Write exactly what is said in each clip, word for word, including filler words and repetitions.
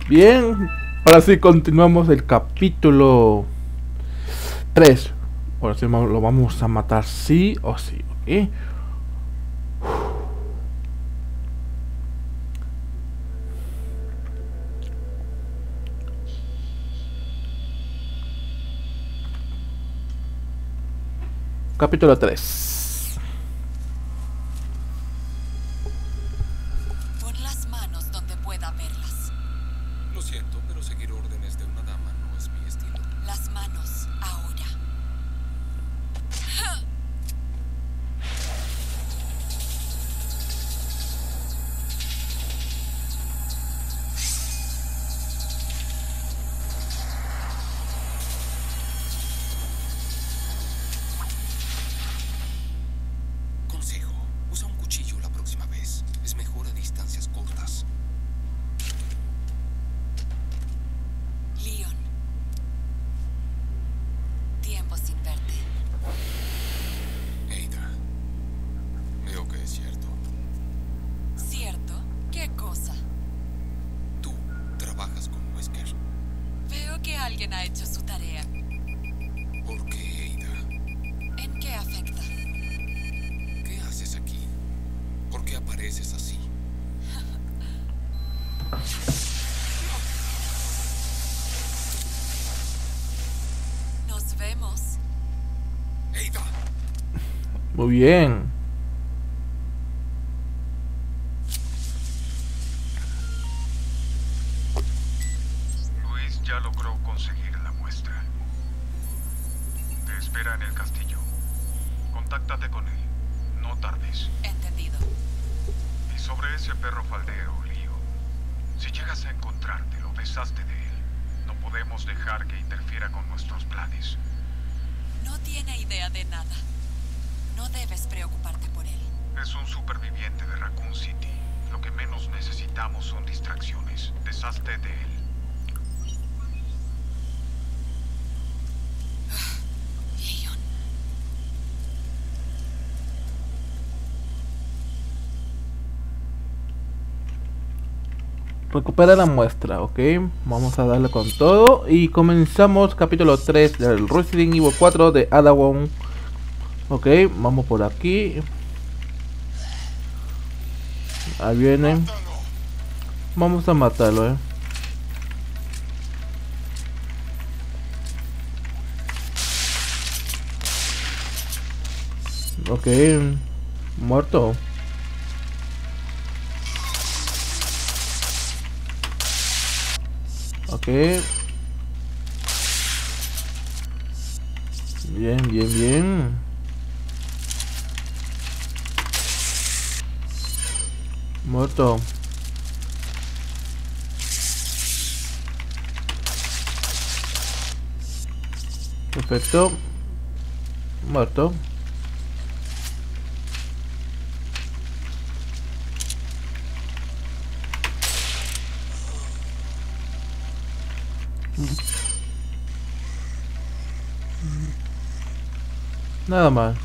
Bien, ahora sí continuamos el capítulo tres. Ahora sí lo vamos a matar sí o sí, ¿ok? Capítulo tres. Pon las manos donde pueda verlas. Lo siento, pero seguir órdenes de una dama no es mi estilo. Las manos, ahora. Consejo, usa un cuchillo la próxima vez. Es mejor a distancias cortas. Leon. Tiempo sin verte. Ada, veo que es cierto. ¿Cierto? ¿Qué cosa? Tú trabajas con Wesker. Veo que alguien ha hecho su tarea. ¿Por qué, Ada? ¿En qué afecta? ¿Qué haces aquí? ¿Por qué apareces así? Nos vemos. Ada. Muy bien. Luis ya logró conseguir la muestra. Te espera en el castillo. Contáctate con él. No tardes. Entendido. Y sobre ese perro faldero, Leo. Si llegas a encontrarte, lo deshazte de él. No podemos dejar que interfiera con nuestros planes. No tiene idea de nada. No debes preocuparte por él. Es un superviviente de Raccoon City. Lo que menos necesitamos son distracciones. Deshazte de él. Leon. Recupera la muestra, ok. Vamos a darle con todo. Y comenzamos capítulo tres del Resident Evil cuatro de Ada Wong. Ok, vamos por aquí. Ahí vienen. Vamos a matarlo, eh. Ok, muerto. Ok. Bien, bien, bien. Muerto. Perfecto. Muerto. Nada más.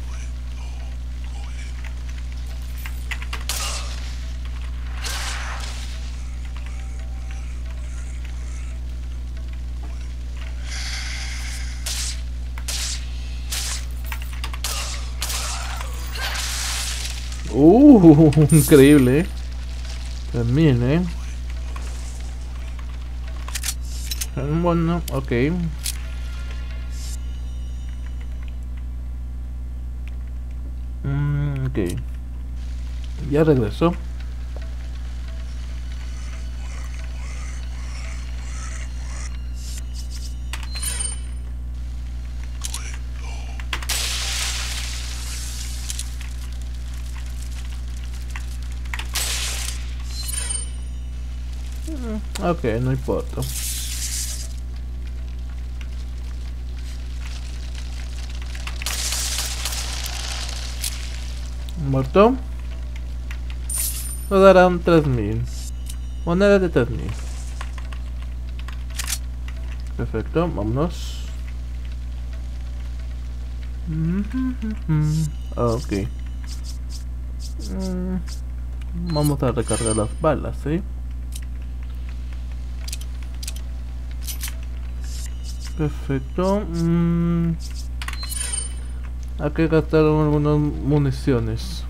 Uh, increíble, eh. También, eh. Bueno, ok. Mm, ok. Ya regresó. Mm, ok, no importa. Muerto. Nos darán tres mil. Monedas de tres mil. Perfecto, vámonos. Ok. Mm, vamos a recargar las balas, ¿sí? Perfecto. Mm. Hay que gastar algunas municiones.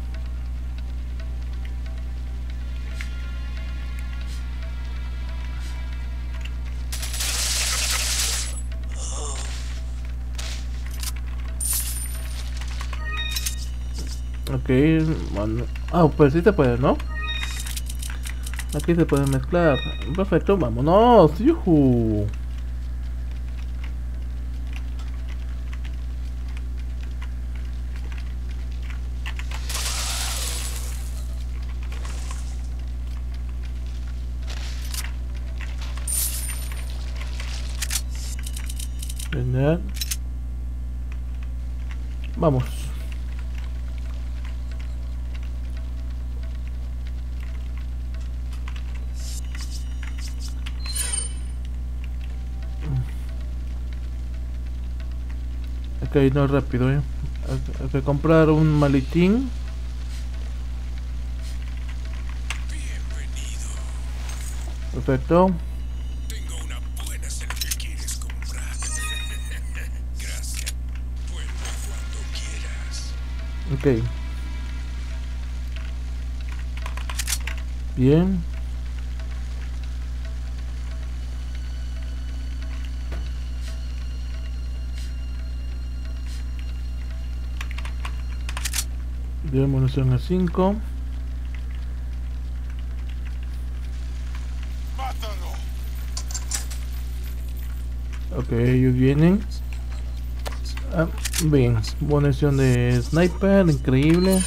Ok, bueno. Ah, pues sí se puede, ¿no? Aquí se puede mezclar. Perfecto, vámonos. ¡Yujú! Genial. Vamos. Ok, no es rápido, eh. Hay, hay que comprar un maletín. Bienvenido. Perfecto. Tengo una buena sé lo que quieres comprar. Gracias. Vuelve cuando quieras. Ok. Bien. Bien, munición a cinco. ¡Mátalo! Ok, ellos vienen. Ah, bien, munición de sniper, increíble.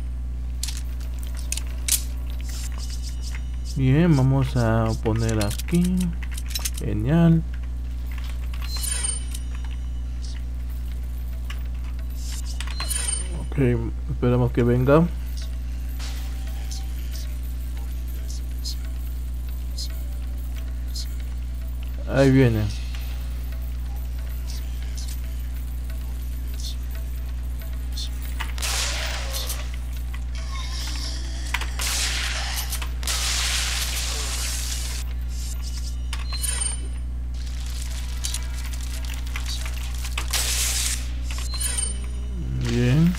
Bien, vamos a poner aquí. Genial. Ok, esperamos que venga. Ahí viene. Bien.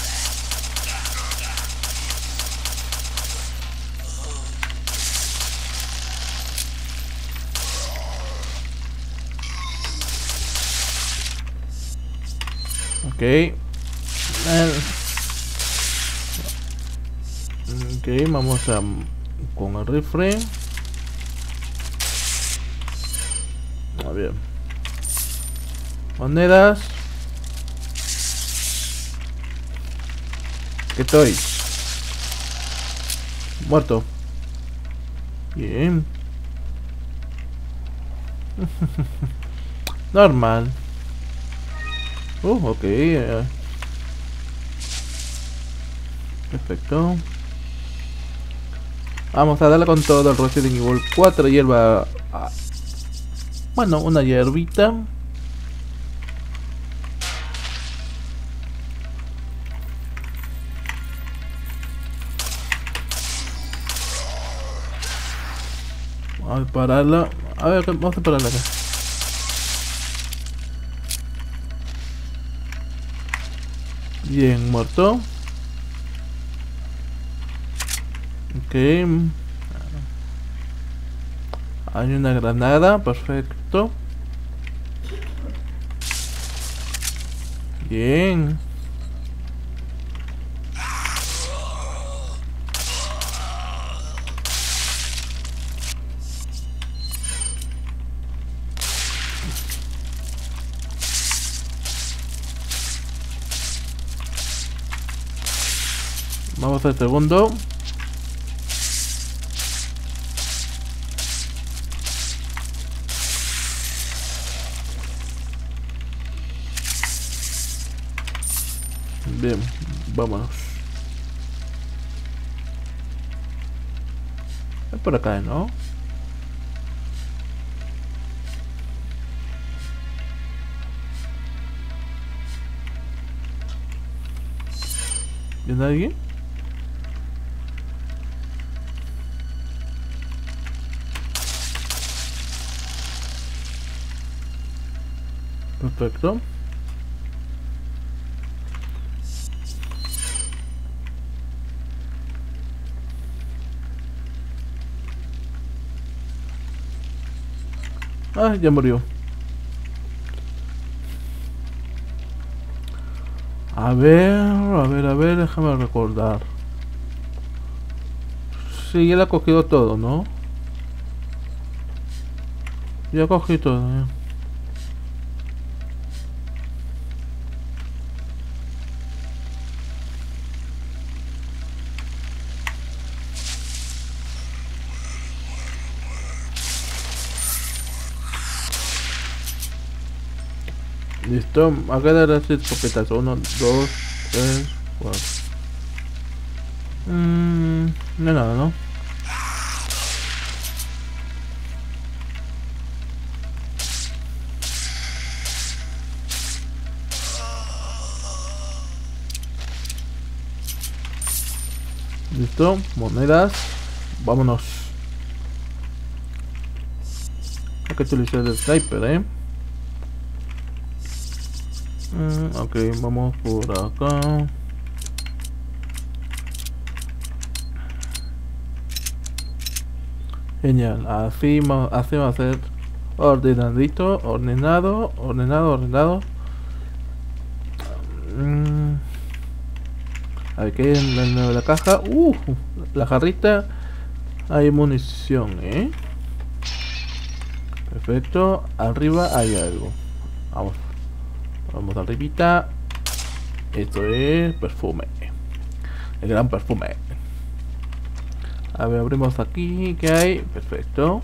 Ok. Eh, Ok, vamos a con el rifle. A ver. Monedas. ¿Qué estoy? Muerto. Bien. Normal. Uh, ok. eh. Perfecto. Vamos a darle con todo el Resident Evil cuatro. Hierba. ah, Bueno, una hierbita. Vamos a pararla. A ver, vamos a pararla acá. Bien, muerto. Ok. Hay una granada, perfecto. Bien. Vamos al segundo. Bien, vámonos. Es por acá, ¿no? ¿Viene alguien? Perfecto. Ah, ya murió. A ver, a ver, a ver, déjame recordar. Sí, él ha cogido todo, ¿no? Ya cogí todo, ¿eh? Listo, acá de las escopetas. Uno, dos, tres, cuatro. Mmm, no hay nada, ¿no? Listo, monedas. Vámonos. Hay que utilizar el sniper, eh. Mm, ok, vamos por acá. Genial, así, ma- así va a ser ordenadito, ordenado, ordenado, ordenado. Mm, a ver, ¿qué hay en la, en la caja? Uh, la jarrita. Hay munición, eh. Perfecto, arriba hay algo. Vamos, vamos arribita. Esto es perfume. El gran perfume. A ver, abrimos aquí. ¿Qué hay? Perfecto.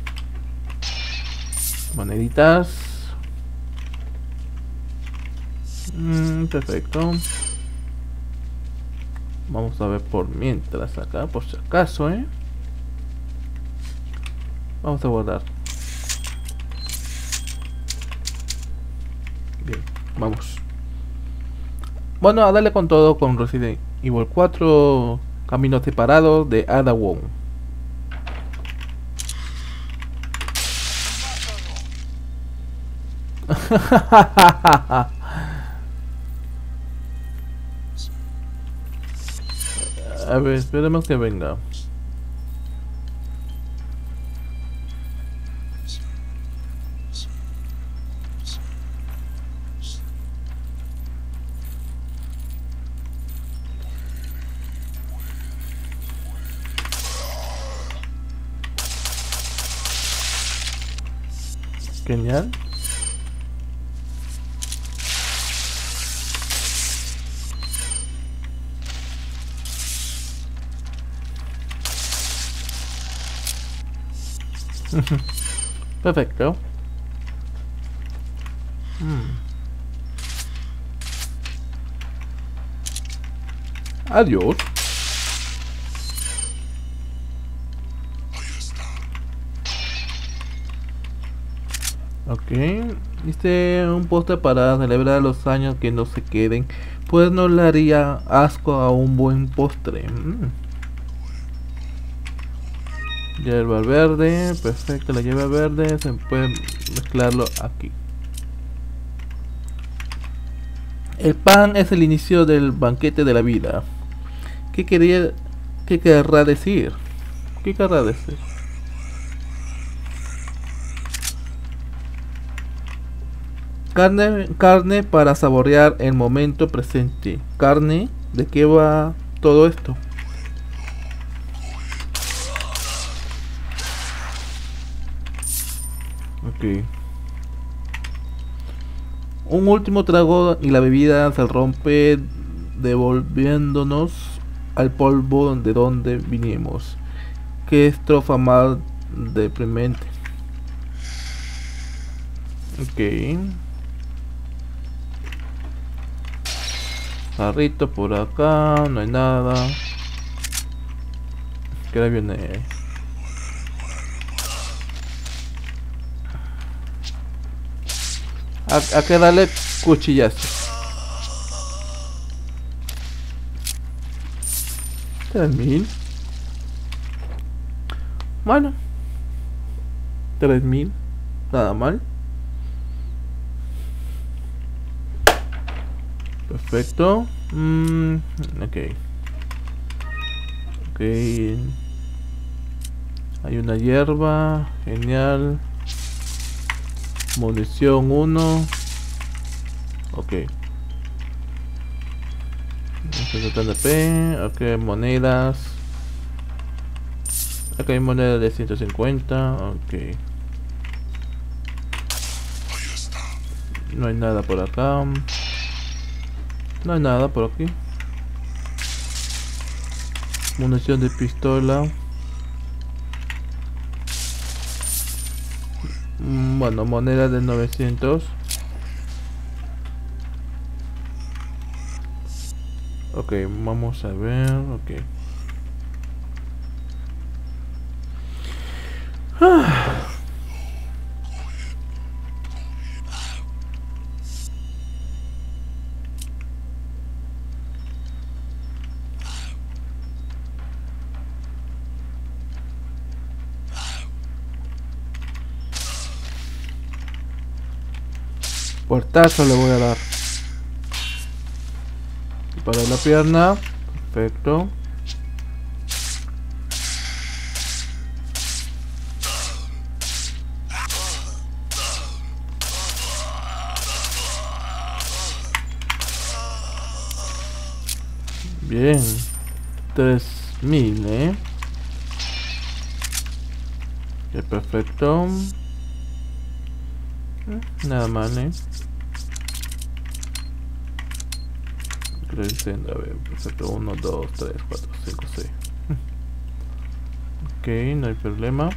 Moneditas. Mm, perfecto. Vamos a ver por mientras acá, por si acaso, ¿eh? Vamos a guardar. Bien, vamos. Bueno, a darle con todo con Resident Evil cuatro. Caminos separados de Ada Wong. A ver, esperemos que venga. Genial. Perfecto. Mm. Adiós. Ok, hice un postre para celebrar los años que no se queden, pues no le haría asco a un buen postre. Mm. Hierba verde, perfecto, la hierba verde se puede mezclarlo aquí. El pan es el inicio del banquete de la vida. ¿Qué quería, qué querrá decir? ¿Qué querrá decir? Carne, carne para saborear el momento presente. ¿Carne? ¿De qué va todo esto? Ok. Un último trago y la bebida se rompe, devolviéndonos al polvo de donde vinimos. Qué estrofa más deprimente. Ok. Jarrito por acá, no hay nada. ¿Qué hora viene? A, a que darle cuchillazo. Tres mil. Bueno. Tres mil. Nada mal. Perfecto. Mm, ok. Ok. Hay una hierba. Genial. Munición uno. Ok. setenta P. Ok, monedas. Acá hay moneda de ciento cincuenta. Ok. No hay nada por acá. No hay nada por aquí. Munición de pistola. Mm, Bueno, moneda de novecientos. Ok, vamos a ver. Ok. Ah. Puertazo le voy a dar. Para la pierna. Perfecto. Bien. tres mil, eh. Ok, perfecto. Nada mal, eh. Creciendo, a ver, perfecto. uno, dos, tres, cuatro, cinco, seis. Ok, no hay problema.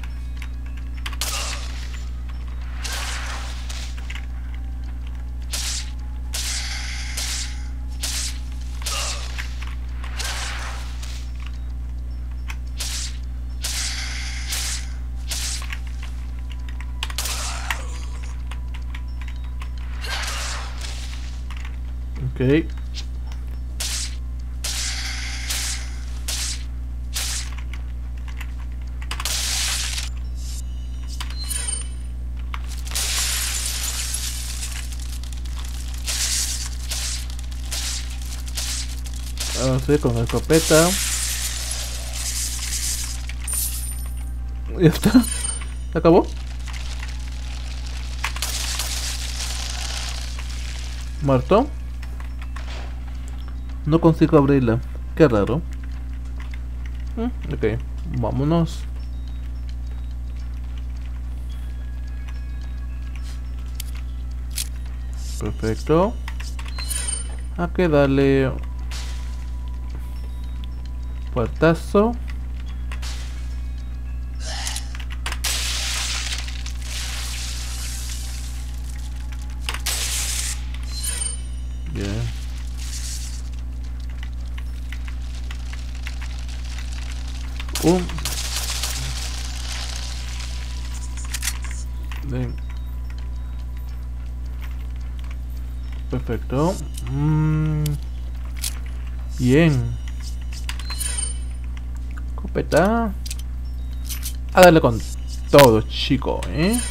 Ok. Vamos a ir con la escopeta. Ya está. ¿Se acabó? ¿Muerto? No consigo abrirla. Qué raro. Mm, ok, vámonos. Perfecto. Hay que darle puertazo. Bien. Un. Bien. Perfecto. Mm. Bien. Copeta. A darle con todo, chico, ¿eh?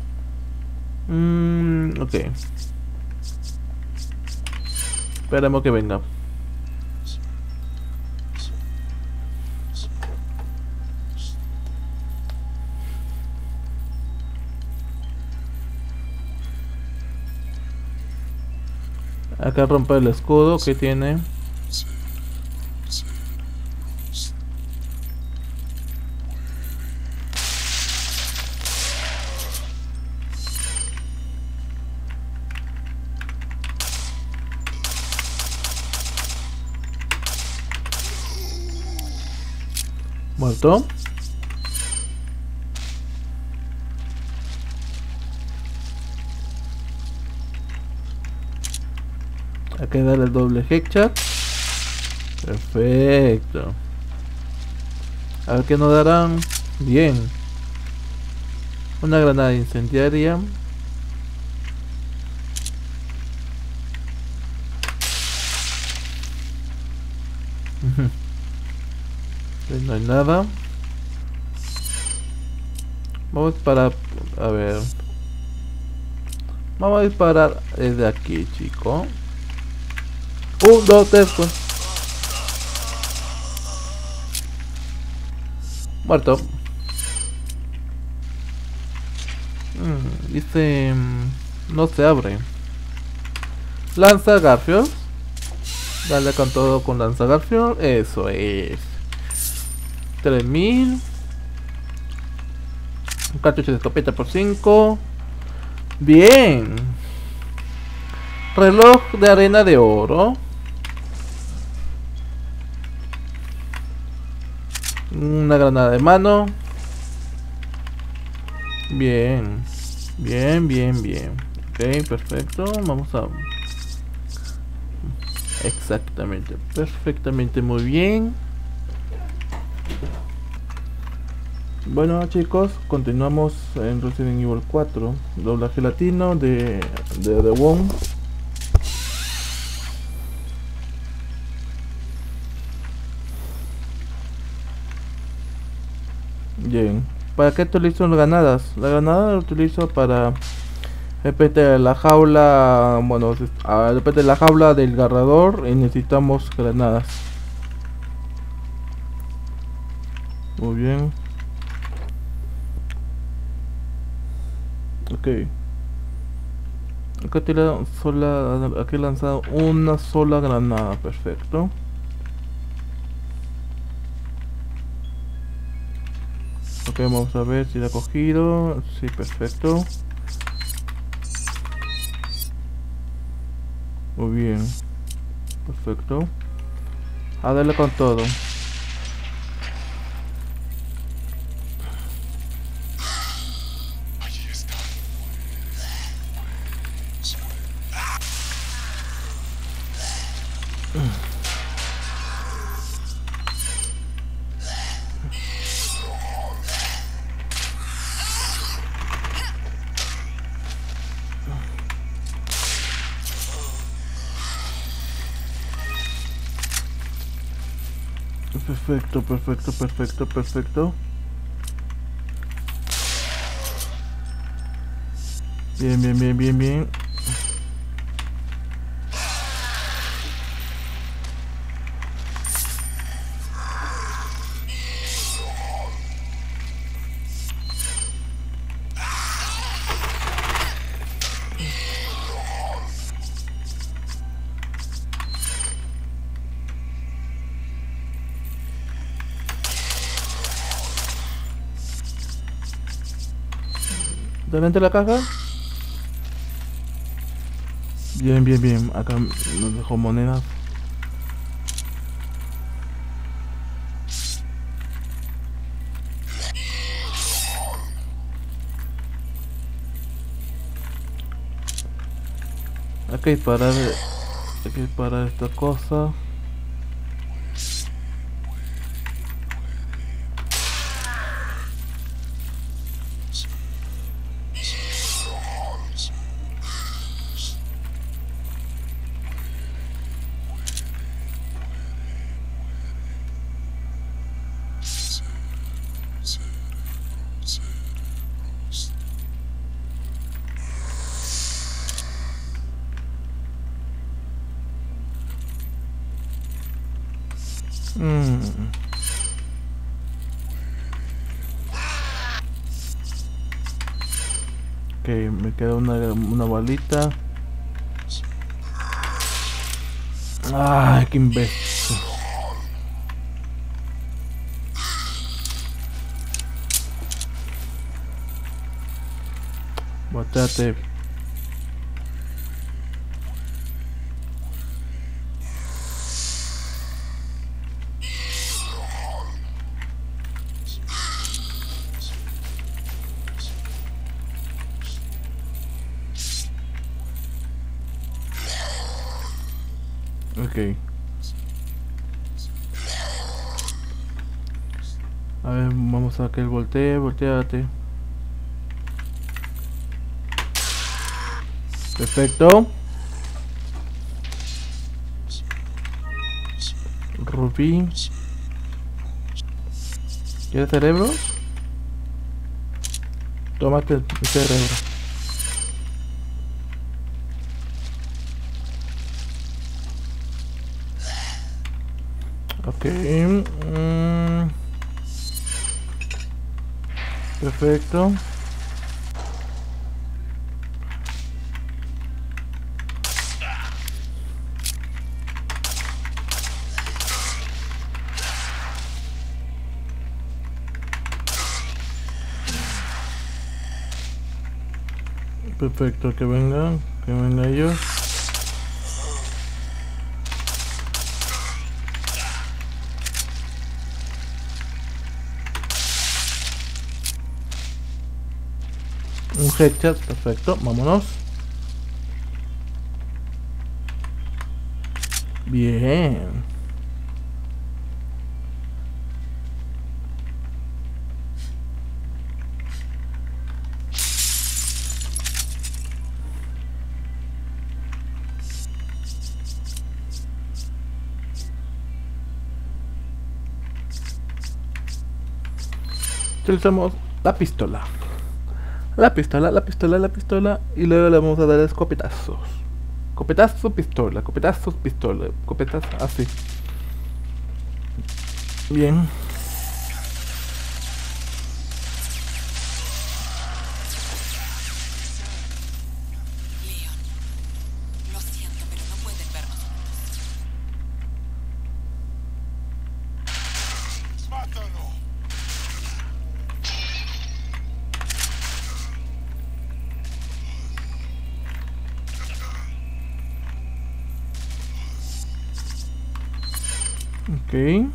Mm, ok. Esperemos que venga. Acá rompe el escudo que tiene. Muerto. Hay que darle el doble headshot. Perfecto. A ver qué nos darán. Bien. Una granada incendiaria. No hay nada. Vamos para... A ver. Vamos a disparar desde aquí, chico. Un, dos, tres, pues. Muerto. Mm, dice... mm, no se abre. Lanza Garfield. Dale con todo con Lanza Garfield. Eso es. tres mil. Un cartucho de escopeta por cinco. Bien. Reloj de arena de oro. Una granada de mano. Bien. Bien, bien, bien. Ok, perfecto. Vamos a... Exactamente. Perfectamente, muy bien. Bueno chicos, continuamos en Resident Evil cuatro. Doblaje latino de, de The Wong. Bien. ¿Para qué utilizo las granadas? La granada la utilizo para... Repete de la jaula... Bueno, repete de la jaula del garrador y necesitamos granadas. Muy bien. Ok. Acá tira sola, aquí he lanzado una sola granada, perfecto. Ok, vamos a ver si la ha cogido. Sí, perfecto. Muy bien. Perfecto. A darle con todo. Perfecto, perfecto, perfecto, perfecto. Bien, bien, bien, bien, bien. Delante de la caja. Bien, bien, bien. Acá nos dejó monedas. Hay que disparar. Hay que disparar esta cosa. Mm. Ok, me queda una, una balita. Ay, qué imbécil. Botate. Ok. A ver, vamos a que él voltee, volteate. Perfecto. Rubí. ¿Quieres cerebros? Tómate el cerebro. Ok. Mm. Perfecto. Perfecto, que vengan, que vengan ellos. Un headshot, perfecto, vámonos. Bien. Utilizamos la pistola. La pistola, la pistola, la pistola. Y luego le vamos a dar escopetazos. Escopetazo, pistola, escopetazo, pistola, escopetazo, así. Bien. Leon, lo siento, pero no pueden vernos juntos. ¡Mátalo! Ok.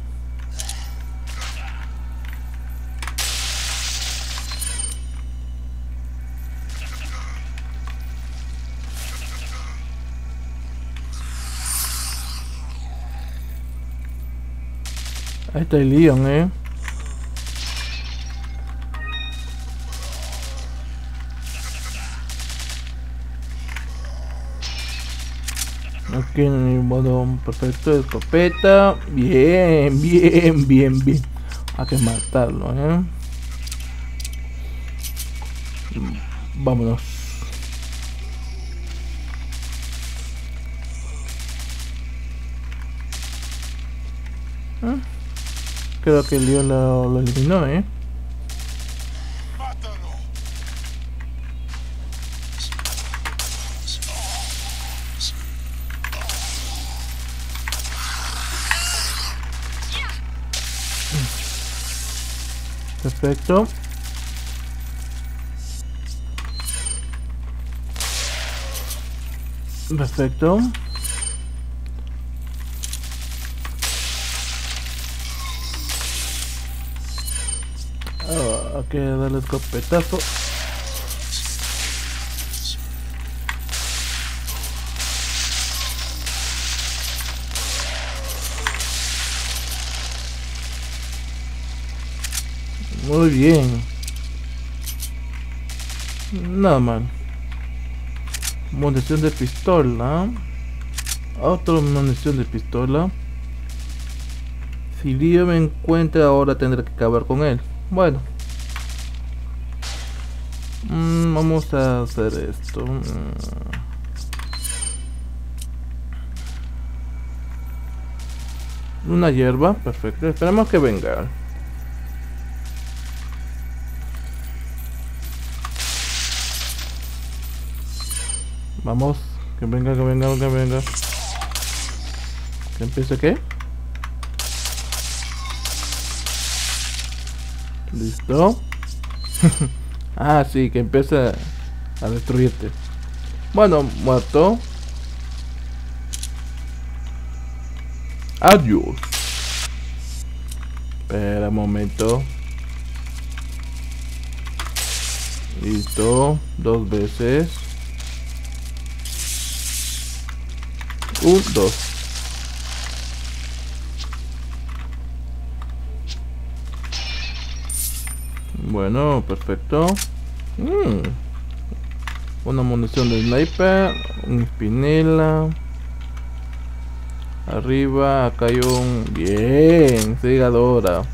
Ahí está el Leon, eh. Ok, bueno, perfecto, escopeta. Bien, bien, bien, bien. Hay que matarlo, eh. Vámonos. ¿Eh? Creo que el Leon lo, lo eliminó, eh. ¡Mátalo! Perfecto. Perfecto. Ah, hay que darle escopetazo. Muy bien. Nada mal. Munición de pistola. Otra munición de pistola. Si Leo me encuentra ahora tendré que acabar con él. Bueno. Mm, vamos a hacer esto. Mm. Una hierba, perfecto. Esperemos que venga. Vamos, que venga, que venga, que venga. ¿Que empiece qué? Listo. Ah, sí, que empiece a destruirte. Bueno, muerto. Adiós. Espera un momento. Listo, dos veces. Un, dos. Bueno, perfecto. Mm. Una munición de sniper. Un espinela. Arriba, acá hay un... Bien, segadora.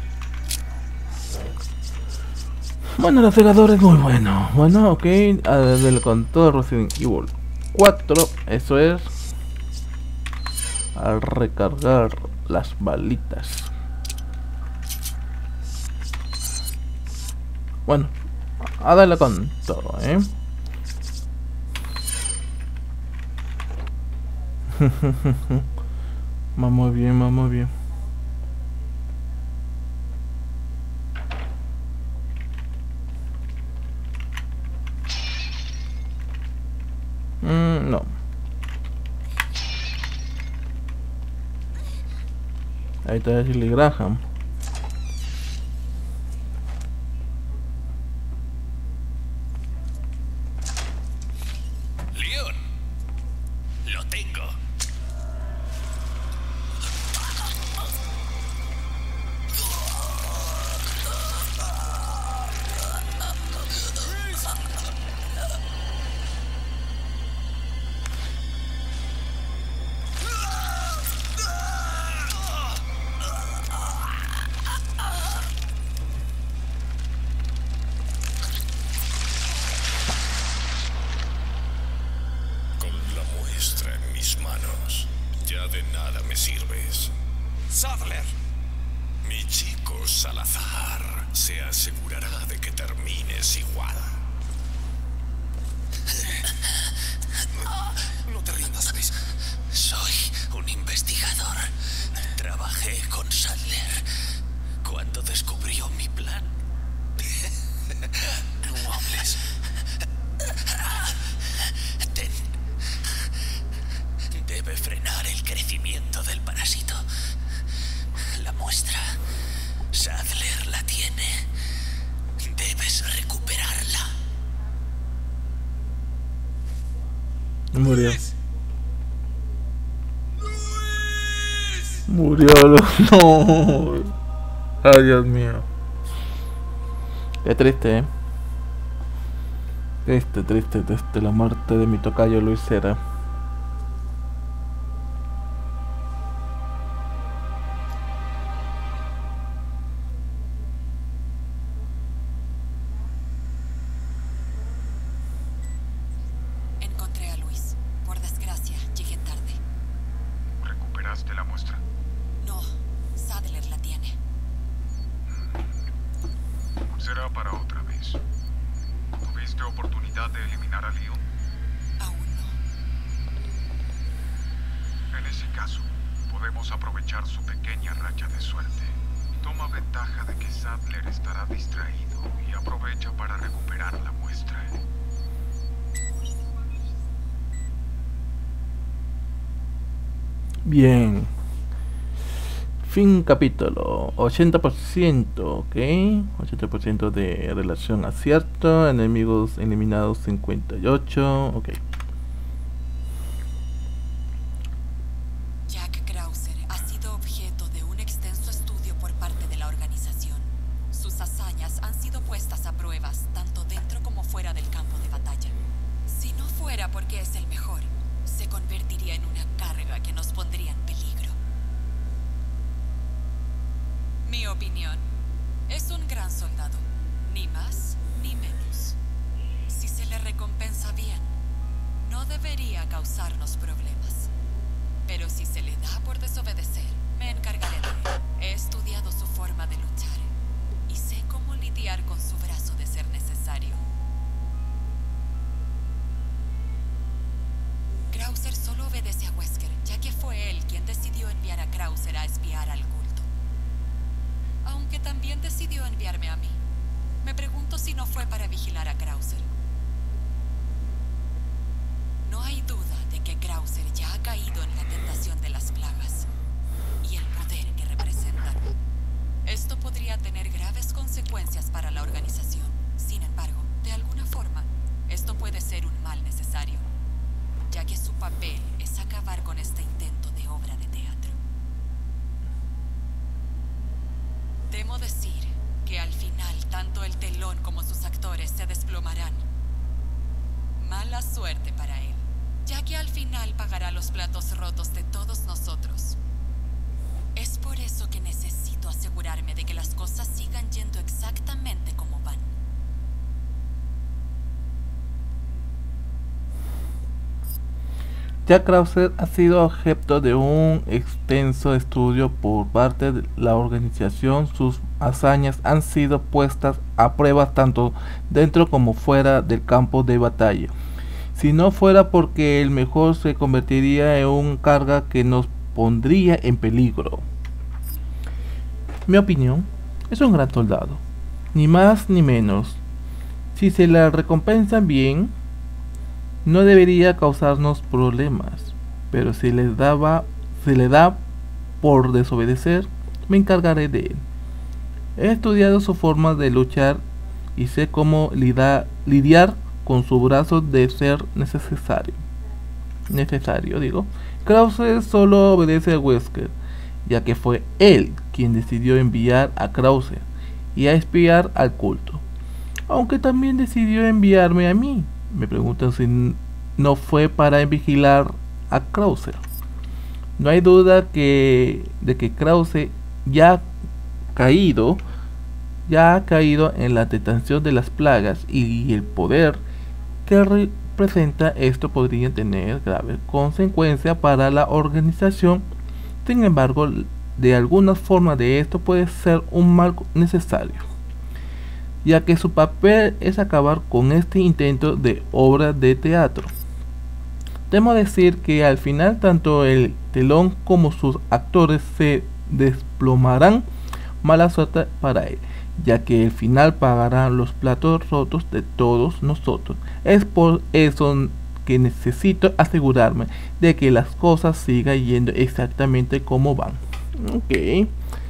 Bueno, la segadora es muy bueno. Bueno, ok. A darle con todo Resident Evil cuatro. Eso es. Al recargar las balitas. Bueno, a darle con todo, ¿eh? Vamos bien, vamos bien. Mm, no. Ahí está Shirley Graham. Leon, lo tengo. Con la muestra en mis manos, ya de nada me sirves. Sadler. Mi chico Salazar se asegurará de que termines igual. No te rindas, Luis. Soy un investigador. Trabajé con Sadler cuando descubrió mi plan. No hables. Ten. Debe frenar el crecimiento del parásito. La muestra, Sadler la tiene. Debes recuperarla. Murió. Murió. No. Ay, Dios mío. Qué triste, eh. Triste, triste, triste la muerte de mi tocayo Luis Cera. Encontré a Luis. Por desgracia, llegué tarde. ¿Recuperaste la muestra? No, Sadler la tiene. Será para otra vez. ¿Tuviste oportunidad de eliminar a Leon? Aún no. En ese caso, podemos aprovechar su pequeña racha de suerte. Toma ventaja de que Sadler estará distraído y aprovecha para recuperar la muestra. Bien. Fin capítulo. ochenta por ciento, ok. ochenta por ciento de relación acierto. Enemigos eliminados cincuenta y ocho, ok. Jack Krauser ha sido objeto de un extenso estudio por parte de la organización. Sus hazañas han sido puestas a pruebas tanto dentro como fuera del campo de batalla. Si no fuera porque es el mejor, se convertiría en una carga que nos pondría en peligro. Mi opinión, es un gran soldado, ni más ni menos. Si se le recompensa bien, no debería causarnos problemas. Pero si se le da por desobedecer, me encargaré de él. He estudiado su forma de luchar y sé cómo lidiar con su brazo de ser necesario. Krauser solo obedece a Wesker, ya que fue él quien decidió enviar a Krauser a espiar al culto. Aunque también decidió enviarme a mí. Me pregunto si no fue para vigilar a Krauser. No hay duda de que Krauser ya ha caído en la tentación de las plagas y el poder que representan. Esto podría tener graves consecuencias para la organización. Sin embargo, de alguna forma, esto puede ser un mal necesario, ya que su papel es acabar con este intento de obra de teatro. Temo decir que al final tanto el telón como sus actores se desplomarán. Mala suerte para él, ya que al final pagará los platos rotos de todos nosotros. Es por eso que necesito asegurarme de que las cosas sigan yendo exactamente como van. Ya Krauser ha sido objeto de un extenso estudio por parte de la organización. Sus hazañas han sido puestas a prueba tanto dentro como fuera del campo de batalla. Si no fuera porque el mejor se convertiría en un carga que nos pondría en peligro. Mi opinión, es un gran soldado, ni más ni menos. Si se la recompensan bien, no debería causarnos problemas, pero si les daba, se le da por desobedecer, me encargaré de él. He estudiado su forma de luchar y sé cómo lidiar, lidiar con su brazo de ser necesario. Necesario, digo. Krauser solo obedece a Wesker, ya que fue él quien decidió enviar a Krauser y a espiar al culto. Aunque también decidió enviarme a mí. Me preguntan si no fue para vigilar a Krauser. No hay duda que de que Krauser ya ha caído, ya ha caído en la tentación de las plagas y el poder que representa esto podría tener graves consecuencias para la organización. Sin embargo, de alguna forma de esto puede ser un mal necesario, ya que su papel es acabar con este intento de obra de teatro. Temo decir que al final tanto el telón como sus actores se desplomarán. Mala suerte para él, ya que el final pagará los platos rotos de todos nosotros. Es por eso que necesito asegurarme de que las cosas sigan yendo exactamente como van. Ok.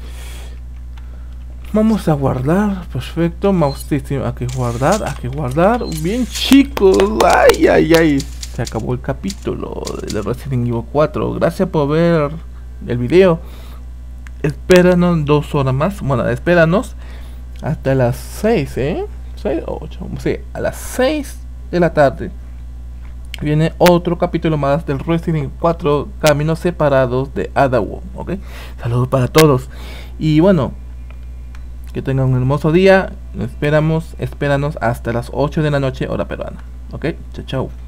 Vamos a guardar, perfecto, mouse system, hay que guardar, hay que guardar, bien chicos, ay, ay, ay, se acabó el capítulo de Resident Evil cuatro, gracias por ver el video, espéranos dos horas más, bueno, espéranos hasta las seis, eh, seis o ocho, sí, a las seis de la tarde, viene otro capítulo más del Resident Evil cuatro, Caminos Separados de Ada Wong, ok, saludos para todos, y bueno, que tengan un hermoso día. Esperamos, espéranos hasta las ocho de la noche, hora peruana. Ok, chao, chao.